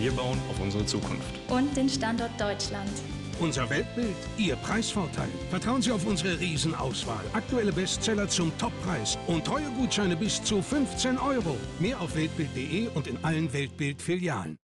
Wir bauen auf unsere Zukunft. Und den Standort Deutschland. Unser Weltbild, Ihr Preisvorteil. Vertrauen Sie auf unsere Riesenauswahl. Aktuelle Bestseller zum Toppreis und Treuegutscheine bis zu 15 €. Mehr auf weltbild.de und in allen Weltbild-Filialen.